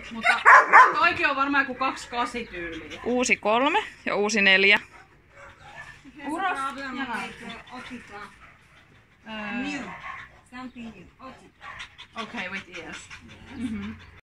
Mutta toikin on varmaan joku 28 tyyliä. Uusi 3 ja uusi 4. Uros ja New. Something new. Okay, with ears.